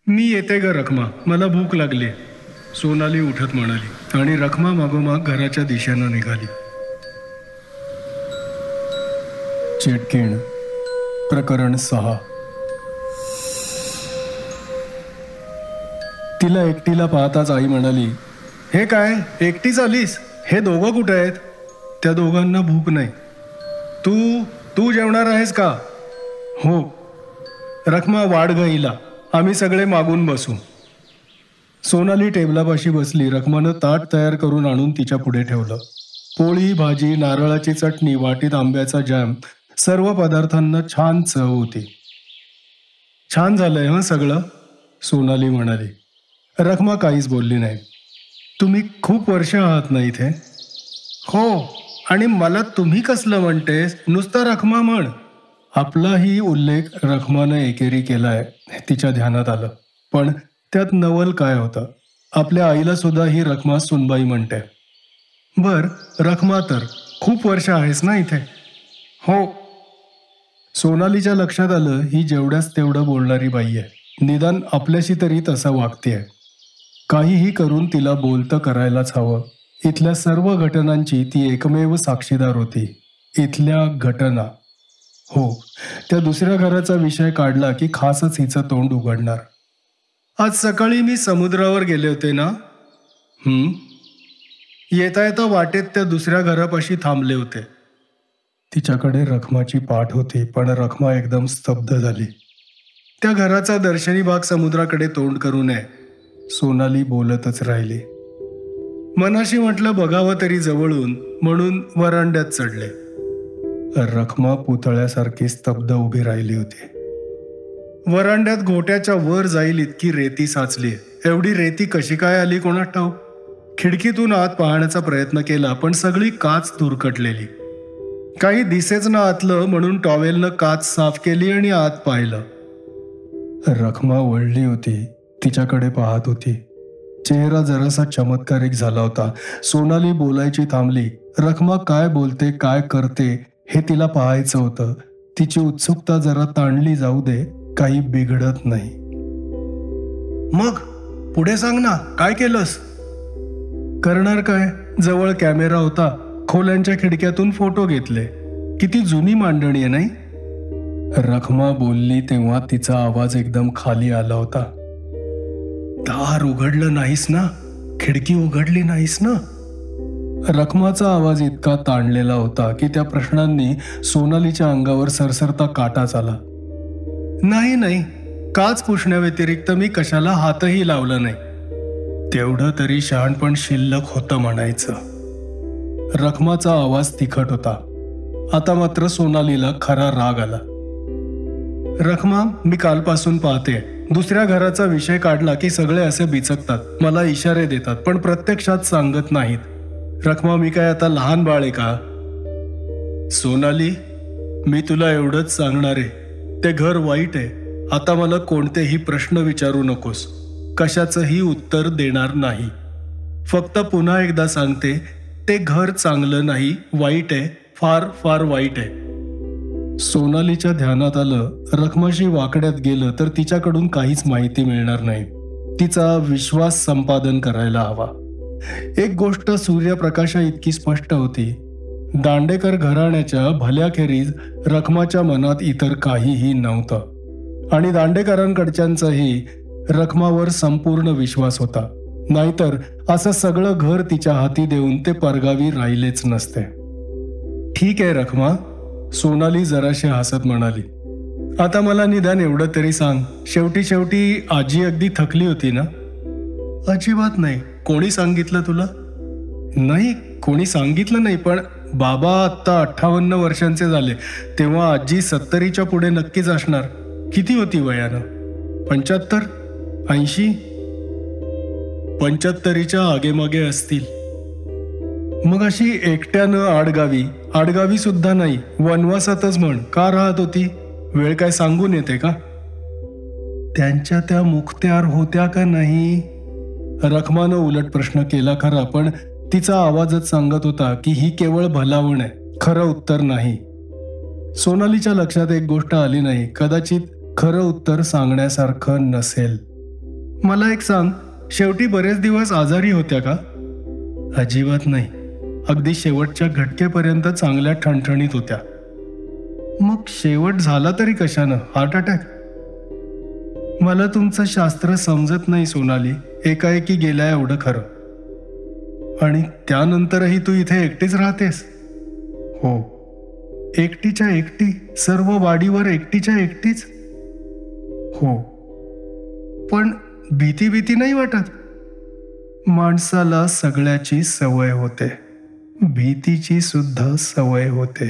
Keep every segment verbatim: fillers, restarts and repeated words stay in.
मी येते ग रखमा, मला भूक लागली. सोनाली उठत म्हणाली आणि रखमा मागोमाग घराच्या दिशेनं निघाली. चिटकीण प्रकरण सहा. तिला एकटीला पाहताच आई म्हणाली, हे काय एकटीच आलीस? हे दोघं कुठे आहेत? त्या दोघांना भूक नाही. तू तू जेवणार आहेस का? हो. रखमा वाढ गईला, आम्ही सगळे मागून बसू. सोनाली टेबलापाशी बसली. रखमानं ताट तयार करून आणून तिच्या पुढे ठेवलं. पोळी, भाजी, नारळाची चटणी, वाटीत आंब्याचा जॅम, सर्व पदार्थांना छान चव होती. छान झालंय हं सगळं, सोनाली म्हणाली. रखमा काहीच बोलली नाही. तुम्ही खूप वर्ष आहात ना इथे? हो. आणि मला तुम्ही कसलं म्हणतेस? नुसता रखमा म्हण. आपलाही उल्लेख रखमानं एकेरी केलाय तिच्या ध्यानात आलं. पण त्यात नवल काय होतं? आपल्या आईला सुद्धा ही रखमा सुनबाई म्हणते. बर, रखमा तर खूप वर्ष आहेस ना इथे? हो. सोनालीच्या लक्षात आलं ही जेवढ्याच तेवढं बोलणारी बाई आहे. निदान आपल्याशी तरी तसं वागतेय. काहीही करून तिला बोलतं करायलाच हवं. इथल्या सर्व घटनांची ती एकमेव साक्षीदार होती. इथल्या घटना. हो, त्या दुसऱ्या घराचा विषय काढला की खासच हिचं तोंड उघडणार. आज सकाळी मी समुद्रावर गेले होते ना. हम्म. येता येता वाटेत त्या दुसऱ्या घरापाशी थांबले होते. तिच्याकडे रखमाची पाठ होती, पण रखमा एकदम स्तब्ध झाली. त्या घराचा दर्शनी भाग समुद्राकडे तोंड करू नये, सोनाली बोलतच राहिली. मनाशी म्हटलं बघावं तरी जवळून, म्हणून वरांड्यात चढले. रखमा पुतळ्यासारखी स्तब्ध उभी राहिली होती. वरांड्यात घोट्याच्या वर जाईल इतकी रेती साचली. एवढी रेती कशी काय आली कोणास ठाऊक. खिडकीतून आत पाहण्याचा प्रयत्न केला, पण सगळी काच धुरकटलेली. काही दिसेच ना आतलं, म्हणून टॉवेलनं काच साफ केली आणि आत पाहिलं. रखमा वळली होती, तिच्याकडे पाहत होती. चेहरा जरासा चमत्कारिक झाला होता. सोनाली बोलायची थांबली. रखमा काय बोलते, काय करते हे तिला पाहायचं होतं. तिची उत्सुकता जरा ताणली जाऊ दे, काही बिघडत नाही. मग पुढे सांग ना, काय केलंस? करणार काय, जवळ कॅमेरा होता. खोल्यांच्या खिडक्यातून फोटो घेतले. किती जुनी मांडणी आहे नाही? रखमा बोलली तेव्हा तिचा आवाज एकदम खाली आला होता. दार उघडलं नाहीस ना? खिडकी उघडली नाहीस ना? रखमाचा आवाज इतका ताणलेला होता की त्या प्रश्नांनी सोनालीच्या अंगावर सरसरता काटाच आला. नाही नाही, काच पुसण्याव्यतिरिक्त मी कशाला हातही लावला नाही. तेवढं तरी शहाणपण शिल्लक होतं म्हणायचं. रखमाचा आवाज तिखट होता. आता मात्र सोनालीला खरा राग आला. रखमा, मी कालपासून पाहते, दुसऱ्या घराचा विषय काढला की सगळे असे बिचकतात, मला इशारे देतात, पण प्रत्यक्षात सांगत नाहीत. रखमा, मी काय आता लहान बाळ आहे का? सोनाली, मी तुला एवढंच सांगणार आहे, ते घर वाईट आहे. आता मला कोणतेही प्रश्न विचारू नकोस. कशाचंही उत्तर देणार नाही. फक्त पुन्हा एकदा सांगते, ते घर चांगलं नाही, वाईट आहे, फार फार वाईट आहे. सोनालीच्या ध्यानात आलं, रखमाशी वाकड्यात गेलं तर तिच्याकडून काहीच माहिती मिळणार नाही. तिचा विश्वास संपादन करायला हवा. एक गोष्ट सूर्यप्रकाशा इतकी स्पष्ट होती. दांडेकर घराण्याच्या भल्याखेरीज रखमाच्या मनात इतर काहीही नव्हतं. आणि दांडेकरांकडच्यांचाही रखमावर संपूर्ण विश्वास होता. नाहीतर असं सगळं घर तिच्या हाती देऊन ते परगावी राहिलेच नसते. ठीक आहे रखमा, सोनाली जराशी हसत म्हणाली. आता मला निदान एवढं तरी सांग, शेवटी शेवटी आजी अगदी थकली होती ना? अजिबात नाही. कोणी सांगितलं तुला? नाही, कोणी सांगितलं नाही, पण बाबा आत्ता अठ्ठावन्न वर्षांचे झाले, तेव्हा आजी सत्तरीच्या पुढे नक्कीच असणार. किती होती वयानं? पंच्याहत्तर? ऐंशी? पंच्याहत्तरीच्या आगेमागे असतील. मग अशी एकट्यानं आडगावी, आडगावी सुद्धा नाही, वनवासातच म्हण, का राहत होती? वेळ काय सांगून येते का? त्यांच्या त्या मुखत्यार होत्या का नाही? रखमानं उलट प्रश्न केला खरा, पण तिचा आवाजच सांगत होता की ही केवळ भलावण आहे, खरं उत्तर नाही. सोनालीच्या लक्षात एक गोष्ट आली नाही. कदाचित खरं उत्तर सांगण्यासारखं नसेल. मला एक सांग, शेवटी बरेच दिवस आजारी होत्या का? अजिबात नाही. अगदी शेवटच्या घटकेपर्यंत चांगल्या ठणठणीत होत्या. मग शेवट झाला तरी कशानं? Heart attack? मला तुमचं शास्त्र समजत नाही सोनाली. एकाएकी गेल्या एवढं खरं. आणि त्यानंतरही तू इथे एकटीच राहतेस? हो, एकटीच्या एकटी, सर्व वाडीवर एकटीच्या एकटीच. हो, पण भीती भीती नाही वाटत? माणसाला सगळ्याची सवय होते, भीतीची सुद्धा सवय होते.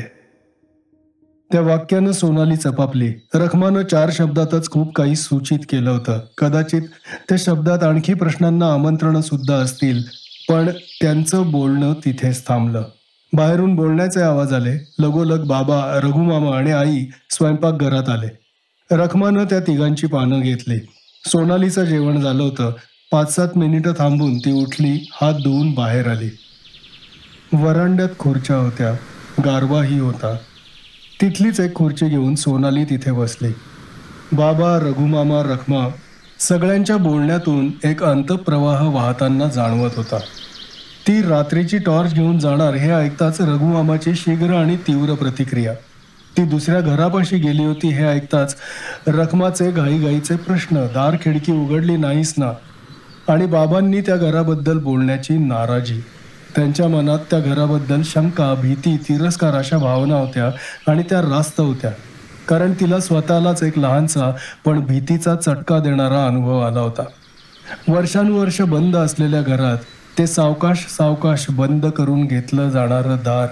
त्या वाक्यानं सोनाली चपापली. रखमानं चार शब्दातच खूप काही सूचित केलं होतं. कदाचित त्या शब्दात आणखी प्रश्नांना आमंत्रणं सुद्धा असतील, पण त्यांचं बोलणं तिथेच थांबलं. बाहेरून बोलण्याचे आवाज आले. लगोलग बाबा, रघुमामा आणि आई स्वयंपाकघरात आले. रखमानं त्या तिघांची पानं घेतली. सोनालीचं जेवण झालं होतं. पाच सात मिनिटं थांबून ती उठली, हात धुवून बाहेर आली. वरांड्यात खुर्च्या होत्या, गारवाही होता. तिथलीच एक खुर्ची घेऊन सोनाली तिथे बसली. बाबा, रघुमामा, रखमा सगळ्यांच्या बोलण्यातून एक अंतःप्रवाह वाहताना जाणवत होता. ती रात्रीची टॉर्च घेऊन जाणार हे ऐकताच रघुमामाची शीघ्र आणि तीव्र प्रतिक्रिया. ती दुसऱ्या घरापाशी गेली होती हे ऐकताच रखमाचे घाईघाईचे प्रश्न, दार खिडकी उघडली नाहीस ना, आणि बाबांनी त्या घराबद्दल बोलण्याची नाराजी. त्यांच्या मनात त्या घराबद्दल शंका, भीती, तिरस्कार अशा भावना होत्या आणि त्या रास्त होत्या, कारण तिला स्वतःलाच एक लहानसा पण भीतीचा चटका देणारा अनुभव आला होता. वर्षानुवर्ष बंद असलेल्या घरात ते सावकाश सावकाश बंद करून घेतलं जाणारं दार.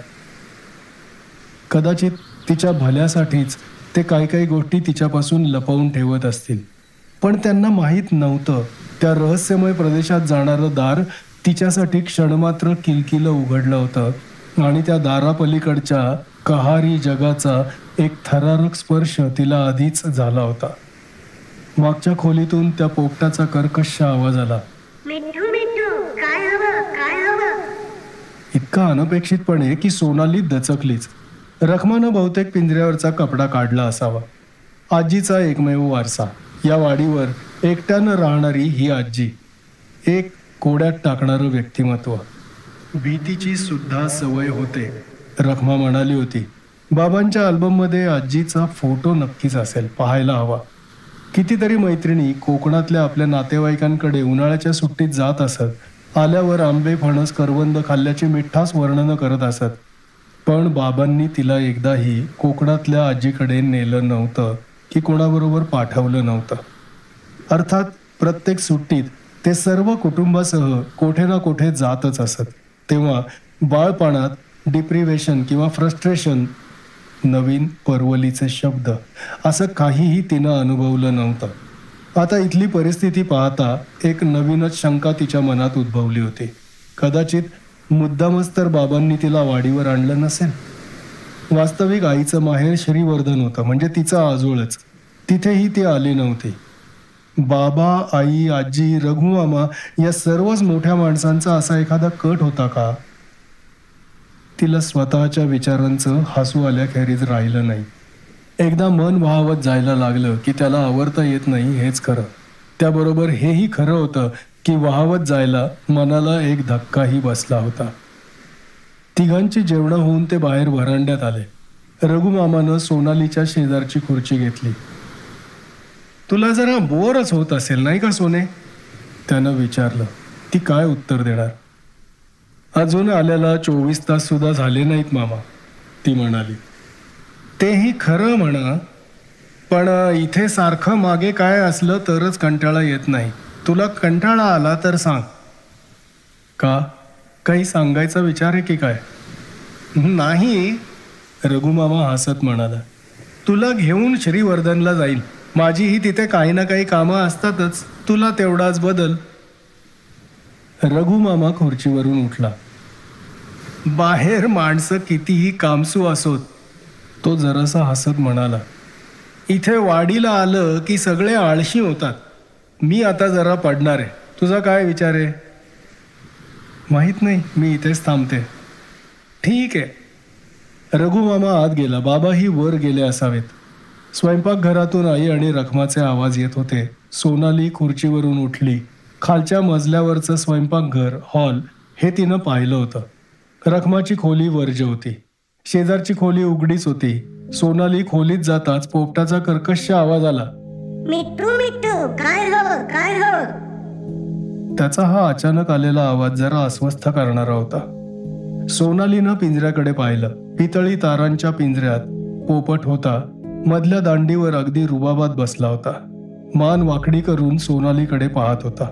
कदाचित तिच्या भल्यासाठीच ते काही काही गोष्टी तिच्यापासून लपवून ठेवत असतील, पण त्यांना माहीत नव्हतं त्या रहस्यमय प्रदेशात जाणारं दार तिच्यासाठी क्षणमात्र किलकिलं उघडलं होतं आणि त्या दारापलीकडच्या कहारी जगाचा एक थरारक स्पर्श तिला आधीच झाला होता. मागच्या खोलीतून त्या पोपटाचा कर्कश आवाज आला. मिठू मिठू काय हवं काय हवं? इतका अनपेक्षितपणे की सोनाली दचकलीच. रखमानं बहुतेक पिंजऱ्यावरचा कपडा काढला असावा. आजीचा एकमेव वारसा. या वाडीवर एकट्यानं राहणारी ही आजी, एक कोड्यात टाकणारं व्यक्तिमत्व. भीतीची सुद्धा सवय होते, रखमा म्हणाली होती. बाबांच्या अल्बममध्ये आजीचा फोटो नक्कीच असेल, पाहायला हवा. कितीतरी मैत्रिणी कोकणातल्या आपल्या नातेवाईकांकडे उन्हाळ्याच्या सुट्टीत जात असत. आल्यावर आंबे, फणस, करवंद खाल्ल्याची मिठास वर्णनं करत असत. पण बाबांनी तिला एकदाही कोकणातल्या आजीकडे नेलं नव्हतं की कोणाबरोबर पाठवलं नव्हतं. अर्थात प्रत्येक सुट्टीत ते सर्व कुटुंबासह कोठे ना कोठे जातच असत. तेव्हा बाळपणात डिप्रिवेशन किंवा फ्रस्ट्रेशन, नवीन परवलीचे शब्द असं काहीही तिनं अनुभवलं नव्हतं. आता इथली परिस्थिती पाहता एक नवीनच शंका तिच्या मनात उद्भवली होती. कदाचित मुद्दामच तर बाबांनी तिला वाडीवर आणलं नसेल. वास्तविक आईचं माहेर श्रीवर्धन होतं, म्हणजे तिचा आजोळच. तिथेही ती आली नव्हती. बाबा, आई, आजी, रघुमामा या सर्वच मोठ्या माणसांचा असा एखादा कट होता का? तिला स्वतःच्या विचारांचं हसू आल्याखेरीज राहिलं नाही. एकदा मन वाहवत जायला लागलं की त्याला आवरता येत नाही हेच खरं. त्याबरोबर हेही खरं होतं की वाहवत जायला मनाला एक धक्काही बसला होता. तिघांची जेवणं होऊन ते बाहेर व्हरांड्यात आले. रघुमामानं सोनालीच्या शेजारची खुर्ची घेतली. तुला जरा बोरच होत असेल नाही का सोने? त्यानं विचारलं. ती काय उत्तर देणार? अजून आल्याला चोवीस तास सुद्धा झाले नाहीत मामा, ती म्हणाली. तेही खरं म्हणा, पण इथे सारखं मागे काय असलं तरच कंटाळा येत नाही. तुला कंटाळा आला तर सांग. का? काही सांगायचा विचार आहे की काय? नाही, रघुमामा हसत म्हणाला. तुला घेऊन श्रीवर्धनला जाईल. माझीही तिथे काही ना काही कामं असतातच. तुला तेवढाच बदल. रघुमामा खुर्चीवरून उठला. बाहेर माणसं कितीही कामसू असोत, तो जरासा हसत म्हणाला. इथे वाडीला आलं की सगळे आळशी होतात. मी आता जरा पडणार आहे. तुझा काय विचार आहे? माहीत नाही, मी इथेच थांबते. ठीक आहे. रघुमामा आत गेला. बाबाही वर गेले असावेत. स्वयंपाकघरातून आई आणि रखमाचे आवाज येत होते. सोनाली खुर्चीवरून उठली. खालच्या मजल्यावरचं स्वयंपाकघर, हॉल हे तिनं पाहिलं होतं. रखमाची खोली वर्ज्य होती. शेजारची खोली उघडीच होती. सोनाली खोलीत जाताच पोपटाचा कर्कश आवाज आला. मिठू मिठू काय हवं काय हवं? त्याचा हा अचानक आलेला आवाज जरा अस्वस्थ करणारा होता. सोनालीनं पिंजऱ्याकडे पाहिलं. पितळी तारांच्या पिंजऱ्यात पोपट होता. मधल्या दांडीवर अगदी रुबाबात बसला होता. मान वाकडी करून सोनालीकडे पाहत होता.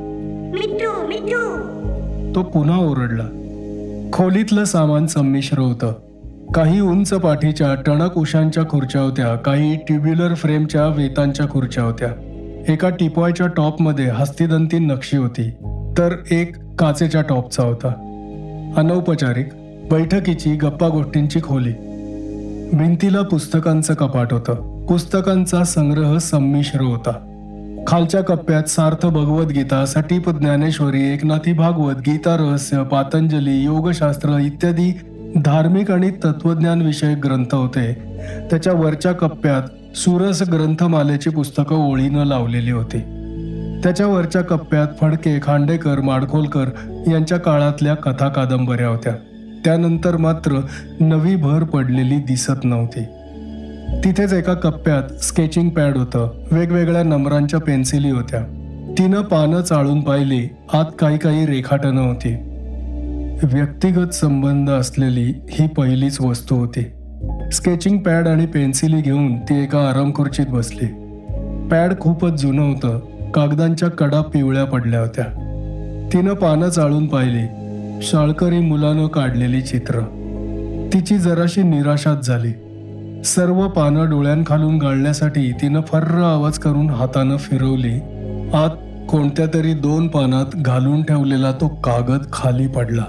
मिठू मिठू. तो पुन्हा ओरडला. खोलीतलं सामान संमिश्र होतं. काही उंच पाठीच्या टणक उशांच्या खुर्च्या होत्या, काही ट्युब्युलर फ्रेमच्या वेतांच्या खुर्च्या होत्या. एका टिपॉयच्या टॉपमध्ये हस्तिदंती नक्षी होती, तर एक काचेच्या टॉपचा होता. अनौपचारिक बैठकीची गप्पा गोष्टींची खोली. भिंतीला पुस्तकांचं कपाट होतं. पुस्तकांचा संग्रह संमिश्र होता. खालच्या कप्प्यात सार्थ भगवद्गीता, सटीप ज्ञानेश्वरी, एकनाथी भागवत, गीता रहस्य, पातंजली, योगशास्त्र इत्यादी धार्मिक आणि तत्वज्ञान विषयक ग्रंथ होते. त्याच्या वरच्या कप्प्यात सुरस ग्रंथमालेची पुस्तकं ओळीनं लावलेली होती. त्याच्या वरच्या कप्प्यात फडके, खांडेकर, माडखोलकर यांच्या काळातल्या कथा कादंबऱ्या होत्या. त्यानंतर मात्र नवी भर पडलेली दिसत नव्हती. तिथेच एका कप्प्यात स्केचिंग पॅड होतं. वेगवेगळ्या नंबरांच्या पेन्सिली होत्या. तिनं पानं चाळून पाहिली. आत काही काही रेखाटनं होती. व्यक्तिगत संबंध असलेली ही पहिलीच वस्तू होती. स्केचिंग पॅड आणि पेन्सिली घेऊन ती एका आरामखुर्चीत बसली. पॅड खूपच जुनं होतं. कागदांच्या कडा पिवळ्या पडल्या होत्या. तिनं पानं चाळून पाहिली. शाळकरी मुलानं काढलेली चित्र. तिची जराशी निराशाच झाली. सर्व पानं डोळ्यांखालून गाळण्यासाठी तिनं फर्र आवाज करून हातानं फिरवली. आत कोणत्या तरी दोन पानात घालून ठेवलेला तो कागद खाली पडला.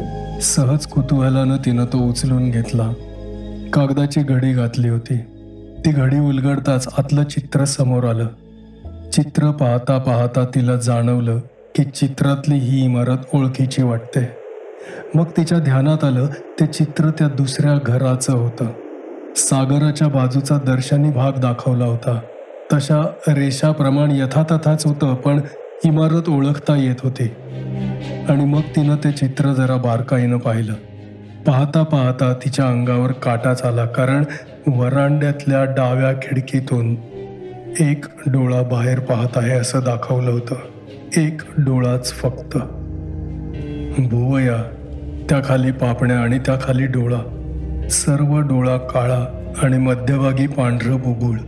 सहज कुतूहलानं तिनं तो उचलून घेतला. कागदाची घडी घातली होती. ती घडी उलगडताच आतलं चित्र समोर आलं. चित्र पाहता पाहता तिला जाणवलं की चित्रातली ही इमारत ओळखीची वाटते. मग तिच्या ध्यानात आलं ते चित्र त्या दुसऱ्या घराचं होतं. सागराच्या बाजूचा दर्शनी भाग दाखवला होता. तशा रेषाप्रमाणे यथातथाच होतं, पण इमारत ओळखता येत होती. आणि मग तिनं ते चित्र जरा बारकाईनं पाहिलं. पाहता पाहता तिच्या अंगावर काटाच आला, कारण वरांड्यातल्या डाव्या खिडकीतून एक डोळा बाहेर पाहत आहे असं दाखवलं होतं. एक डोळाच फक्त. भुवया, त्याखाली पापण्या आणि त्याखाली डोळा. सर्व डोळा काळा आणि मध्यभागी पांढरं बुबुळ.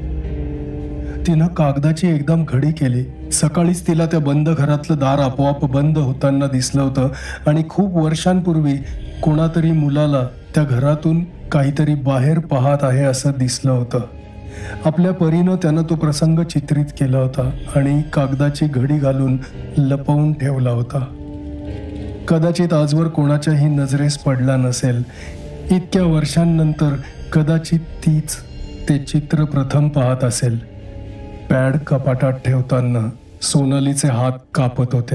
तिनं कागदाची एकदम घडी केली. सकाळीच तिला त्या बंद घरातलं दार आपोआप बंद होताना दिसलं होतं आणि खूप वर्षांपूर्वी कोणातरी मुलाला त्या घरातून काहीतरी बाहेर पाहत आहे असं दिसलं होतं. आपल्या परीनं त्यानं तो प्रसंग चित्रित केला होता आणि कागदाची घडी घालून लपवून ठेवला होता. कदाचित आजवर कोणाच्याही नजरेस पडला नसेल. इतक्या वर्षांनंतर कदाचित तीच ते चित्र प्रथम पाहत असेल. पॅड कपाटात ठेवताना सोनालीचे हात कापत होते.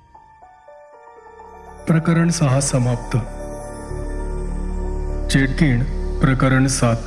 प्रकरण सहा समाप्त. चेटकीण प्रकरण सात.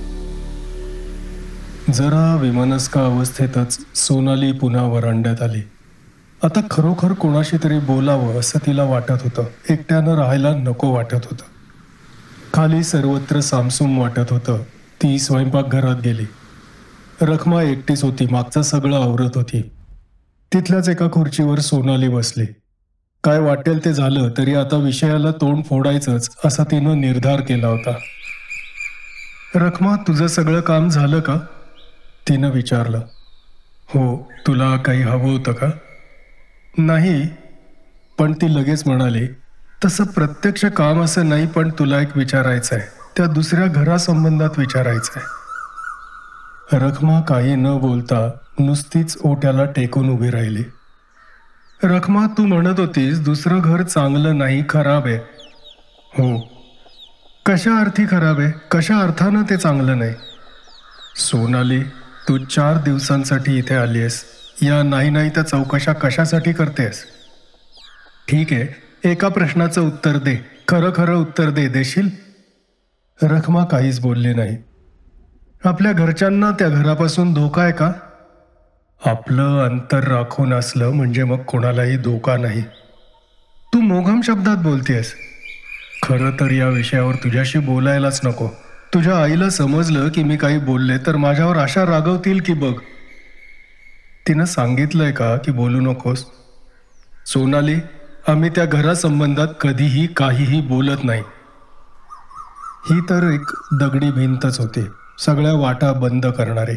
जरा विमनस्क अवस्थेतच सोनाली पुन्हा वरांड्यात आली. आता खरोखर कोणाशी तरी बोलावं असं तिला वाटत होतं. एकट्यानं राहायला नको वाटत होतं. खाली सर्वत्र सामसूम वाटत होतं. ती स्वयंपाकघरात गेली. रखमा एकटीच होती. मागचं सगळं आवरत होती. तिथल्याच एका खुर्चीवर सोनाली बसली. काय वाटेल ते झालं तरी आता विषयाला तोंड फोडायचंच असा तिनं निर्धार केला होता. रखमा, तुझं सगळं काम झालं का? तिनं विचारलं. हो, तुला काही हवं होतं का? नाही, पण ती लगेच म्हणाली, तसं प्रत्यक्ष काम असं नाही, पण तुला एक विचारायचं आहे. त्या दुसऱ्या घरासंबंधात विचारायचं आहे. रखमा काही न बोलता नुसतीच ओट्याला टेकून उभी राहिली. रखमा, तू म्हणत होतीस दुसरं घर चांगलं नाही, खराब आहे. हो. कशा अर्थी खराब आहे? कशा अर्थानं ते चांगलं नाही? सोनाली, तू चार दिवसांसाठी इथे आली आहेस. या नाही नाही त्या चौकशा कशासाठी करतेस? ठीक आहे, एका प्रश्नाचं उत्तर दे. खरं खरं उत्तर दे. देशील? रखमा काहीच बोलली नाही. आपल्या घरच्यांना त्या घरापासून धोका आहे का? आपलं अंतर राखून असलं म्हणजे मग कोणालाही धोका नाही. तू मोघम शब्दात बोलतेस. खरं तर या विषयावर तुझ्याशी बोलायलाच नको. तुझ्या आईला समजलं की मी काही बोलले तर माझ्यावर अशा रागवतील की बघ. तिनं सांगितलंय का की बोलू नकोस? सोनाली, आम्ही त्या घरासंबंधात कधीही काहीही बोलत नाही. ही तर एक दगडी भिंतच होती, सगळ्या वाटा बंद करणारी.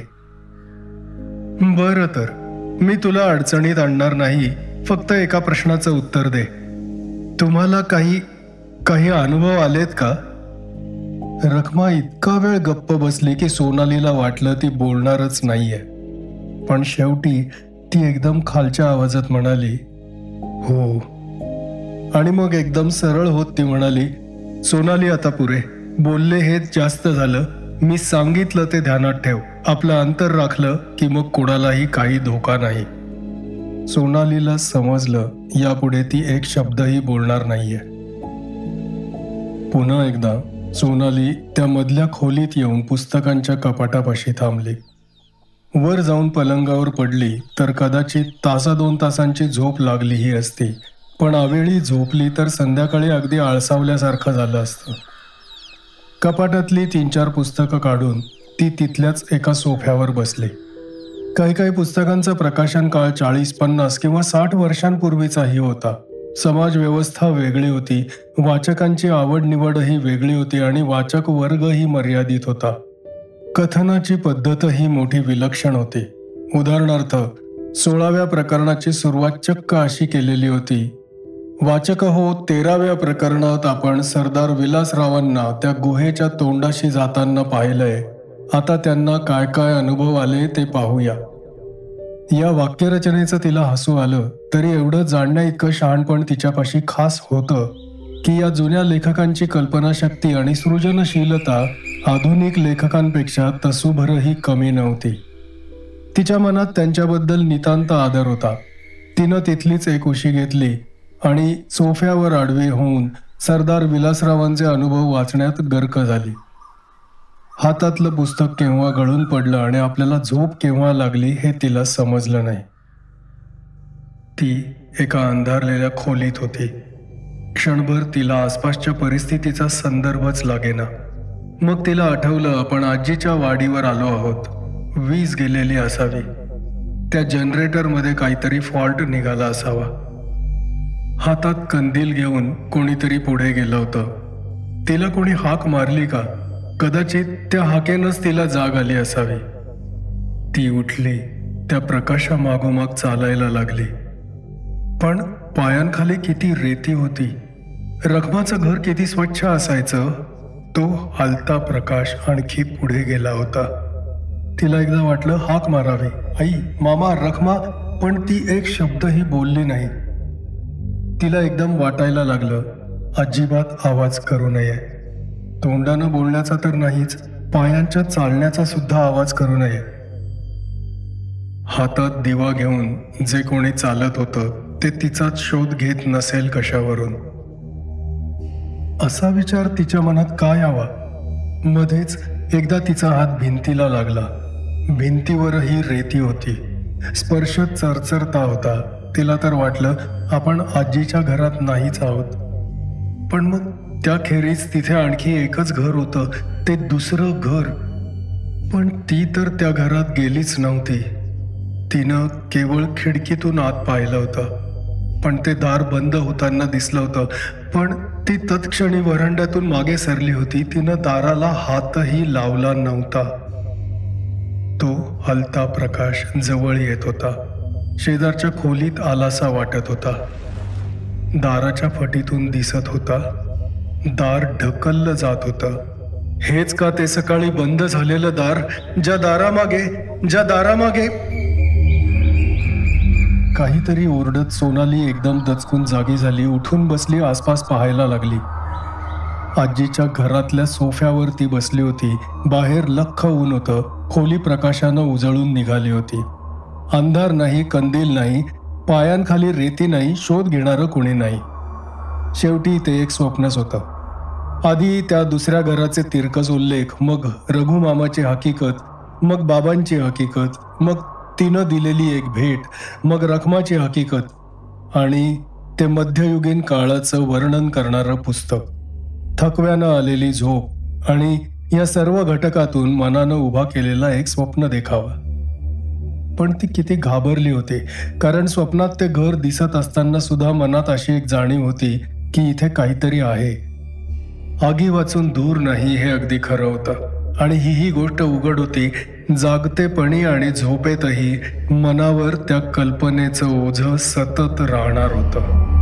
बरं तर, मी तुला अडचणीत आणणार नाही. फक्त एका प्रश्नाचं उत्तर दे. तुम्हाला काही काही अनुभव आलेत का? रखमा इतका वेळ गप्प बसली की सोनालीला वाटलं ती बोलणारच नाहीये. पण शेवटी ती एकदम खालच्या आवाजात म्हणाली, हो. आणि मग एकदम सरळ होत ती म्हणाली, सोनाली आता पुरे. बोलले हेच जास्त झालं. मी सांगितलं ते ध्यानात ठेव. आपलं अंतर राखलं की मग कोणालाही काही धोका नाही. सोनालीला समजलं यापुढे ती एक शब्दही बोलणार नाहीये. पुन्हा एकदा सोनाली त्या मधल्या खोलीत येऊन पुस्तकांच्या कपाटापाशी थांबली. वर जाऊन पलंगावर पडली तर कदाचित तासा दोन तासांची झोप लागलीही असती. पण अवेळी झोपली तर संध्याकाळी अगदी आळसावल्यासारखं झालं असतं. कपाटातली तीन चार पुस्तकं काढून ती तिथल्याच एका सोफ्यावर बसली. काही काही पुस्तकांचा प्रकाशन काळ चाळीस पन्नास किंवा साठ वर्षांपूर्वीचाही होता. समाज व्यवस्था वेगळी होती, वाचकांची आवड निवडही वेगळी होती आणि वाचक वर्गही मर्यादित होता. कथनाची पद्धतही मोठी विलक्षण होती. उदाहरणार्थ, सोळाव्या प्रकरणाची सुरुवात चक्क अशी केलेली होती, वाचक हो, तेराव्या प्रकरणात आपण सरदार विलासरावांना त्या गुहेच्या तोंडाशी जाताना पाहिलंय. आता त्यांना काय काय अनुभव आले ते पाहूया. या वाक्यरचनेचं तिला हसू आलं, तरी एवढं जाणण्या इतकं शहाणपण तिच्यापाशी खास होतं की या जुन्या लेखकांची कल्पनाशक्ती आणि सृजनशीलता आधुनिक लेखकांपेक्षा तसूभरही कमी नव्हती. तिच्या मनात त्यांच्याबद्दल नितांत आदर होता. तिनं तिथलीच एक उशी घेतली आणि सोफ्यावर आडवी होऊन सरदार विलासरावांचे अनुभव वाचण्यात गर्क झाली. हातातलं पुस्तक केव्हा गळून पडलं आणि आपल्याला झोप केव्हा लागली हे तिला समजलं नाही. ती एका अंधारलेल्या खोलीत होती. क्षणभर तिला आसपासच्या परिस्थितीचा संदर्भच लागेना. मग तिला आठवलं, आपण आजीच्या वाडीवर आलो आहोत. वीज गेलेली असावी. त्या जनरेटरमध्ये काहीतरी फॉल्ट निघाला असावा. हातात कंदील घेऊन कोणीतरी पुढे गेलं होतं. तिला कोणी हाक मारली का? कदाचित त्या हाकेनंच तिला जाग आली असावी. ती उठली, त्या प्रकाशामागोमाग चालायला लागली. पण पायांखाली किती रेती होती. रखमाचं घर किती स्वच्छ असायचं. तो हलता प्रकाश आणखी पुढे गेला होता. तिला एकदा वाटलं हाक मारावी, आई, मामा, रखमा, पण ती एक शब्दही बोलली नाही. तिला एकदम वाटायला लागलं, अजिबात आवाज करू नये. तोंडानं बोलण्याचा तर नाहीच, पायांच्या चालण्याचा सुद्धा आवाज करू नये. हातात दिवा घेऊन जे कोणी चालत होतं ते तिचाच शोध घेत नसेल कशावरून, असा विचार तिच्या मनात का यावा. मध्येच एकदा तिचा हात भिंतीला लागला. भिंतीवरही रेती होती. स्पर्श चरचरता होता. तिला तर वाटलं आपण आजीच्या घरात नाहीच आहोत. पण मग त्याखेरीज तिथे आणखी एकच घर होतं, ते दुसरं घर. पण ती तर त्या घरात गेलीच नव्हती. तिनं केवळ खिडकीतून आत पाहिलं होतं, पण ते दार बंद होताना दिसलं होतं. पण ती तत्क्षणी व्हरांड्यातून मागे सरली होती. तिनं दाराला हातही लावला नव्हता. तो हलता प्रकाश जवळ येत होता. शेजारच्या खोलीत आलासा वाटत होता. दाराच्या फटीतून दिसत होता. दार ढकललं जात होतं. हेच का ते सकाळी बंद झालेलं दार, ज्या दारामागे ज्या दारामागे काहीतरी ओरडत सोनाली एकदम दचकून जागी झाली. उठून बसली, आसपास पाहायला लागली. आजीच्या घरातल्या सोफ्यावर ती बसली होती. बाहेर लख्ख ऊन होतं. खोली प्रकाशानं उजळून निघाली होती. अंधार नाही, कंदील नाही, पायांखाली रेती नाही, शोध घेणारं कोणी नाही. शेवटी ते एक स्वप्नच होतं. आधी त्या दुसऱ्या घराचे तिरकस उल्लेख, मग रघुमामाची हकीकत, मग बाबांची हकीकत, मग तिनं दिलेली एक भेट, मग रखमाची हकीकत आणि ते मध्ययुगीन काळाचं वर्णन करणारं पुस्तक, थकव्यानं आलेली झोप आणि या सर्व घटकातून मनानं उभा केलेला एक स्वप्न देखावा. पण ती किती घाबरली होती, कारण स्वप्नात ते घर दिसत असताना सुद्धा मनात अशी एक जाणीव होती की इथे काहीतरी आहे. आगी वाचून दूर नाही हे अगदी खरं होतं, आणि ही ही गोष्ट उघड होती, जागतेपणी आणि झोपेतही मनावर त्या कल्पनेचं ओझं सतत राहणार होतं.